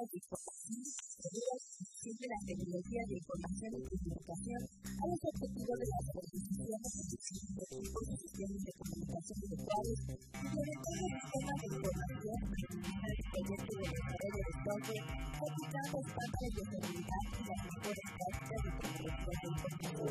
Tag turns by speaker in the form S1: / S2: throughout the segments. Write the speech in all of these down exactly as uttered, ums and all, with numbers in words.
S1: de información, seguras, siempre las tecnologías de información y comunicación a los objetivos de las organizaciones de equipos y sistemas de comunicación virtuales y sobre todo sistemas de información para el proyecto de desarrollo de software, aplicando estándares de seguridad y las mejores prácticas de tecnología de información.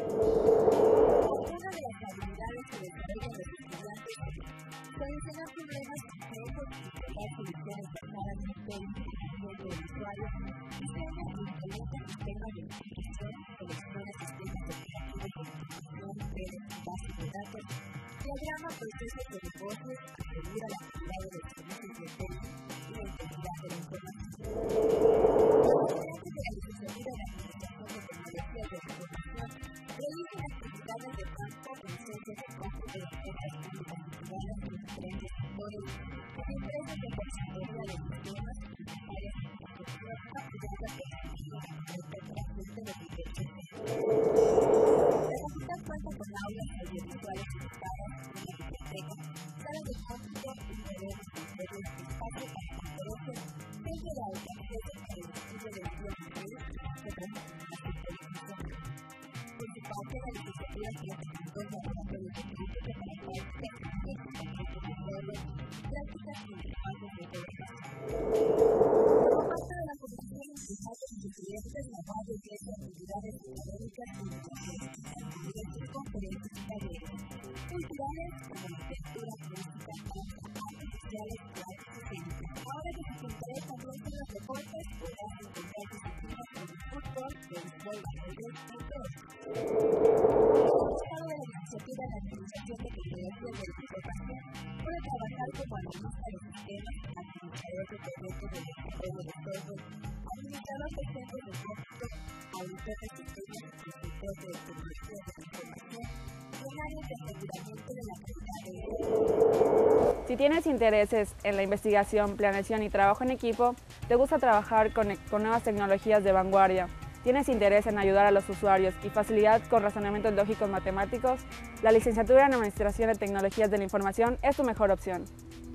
S1: Una de las habilidades que desarrollan los estudiantes es solucionar problemas complejos y crear soluciones basadas en el del usuario, diseña e implementa sistemas de información, selecciona sistemas operativos de información, redes y bases de datos, diagrama procesos de negocios, asegura la calidad de los servicios de servicio y la integridad de la información. Los estudiantes de la licenciatura en Administración de Tecnologías de la Información realizan actividades de campo en centros de campo de empresas públicas y privadas en diferentes sectores, en empresas de consultoría de sistemas y áreas de infraestructura apoyadas por la Secretaría de Dirección. La facultad cuenta con aulas audiovisuales equipadas, una biblioteca, salas de cómputo, un terreno de espacio para conferencias, centro de autoacceso para el estudio del idioma inglés y representación de televisión. Por su parte, la licenciatura cuenta con dos laboratorios de crítica para prácticas y equipamiento de software, prácticas y espacios de educación. Como parte de la formación integral de los estudiantes, la U A D ofrece actividades académicas y diversas conferencias y talleres culturales como literatura, música, danza, artes sociales y artes escénicas. Ahora que sus intereses también son los deportes, podrás encontrar disciplinas como el fútbol, béisbol, básquetbol, entre otros. El estado de la licenciatura en Administración de Tecnologías de la Información puede trabajar como analista de sistemas, administrador de proyectos de desarrollo de software, administrador de centros de cómputo, auditor de sistemas, instructor de tecnologías de la información y en áreas de aseguramiento de la calidad de datos.
S2: Si tienes intereses en la investigación, planeación y trabajo en equipo, te gusta trabajar con, con nuevas tecnologías de vanguardia, tienes interés en ayudar a los usuarios y facilidad con razonamientos lógicos matemáticos, la licenciatura en Administración de Tecnologías de la Información es tu mejor opción.